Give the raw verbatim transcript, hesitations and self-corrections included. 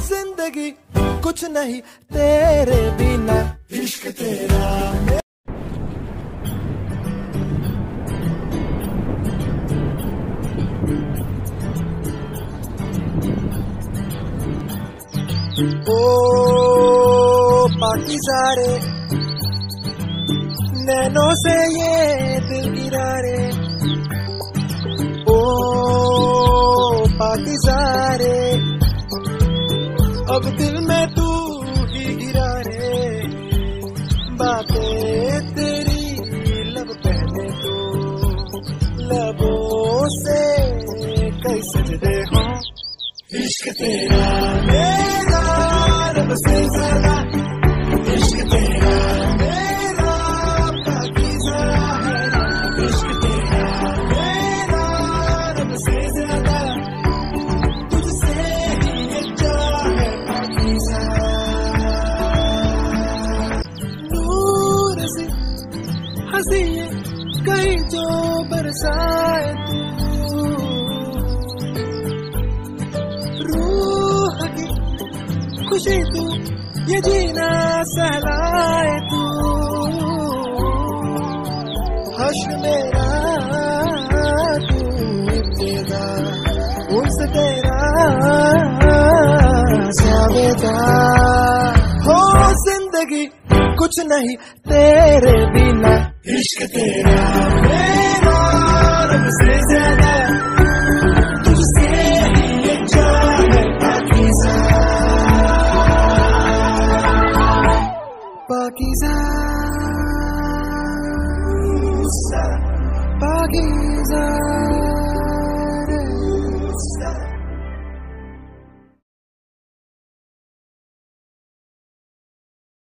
जिंदगी कुछ नहीं तेरे बिना, इश्क तेरा। ओ पाकीज़ा रे, नैनों से ये दिल गिरा रे। ओ पाकीज़ा रे, अब दिल में तू ही गिरा रे। बातें तेरी लब पहले तो, लबों से कई सजदे हों। इश्क तेरा मेरा रब से ज़्यादा, इश्क तेरा मेरा पाकीज़ा है। इश्क तेरा मेरा रब से ज़्यादा, तुझसे ही ये चाहे पाकीज़ा। नूर से हंसी कहीं जो बरसाए तू, खुशी तू ये जीना सहलाए तू। हश्र मेरा तू इब्तिदा, उनसे तेरा जावेदा। हो जिंदगी कुछ नहीं तेरे बिना, इश्क तेरा मेरा रब से ज़्यादा।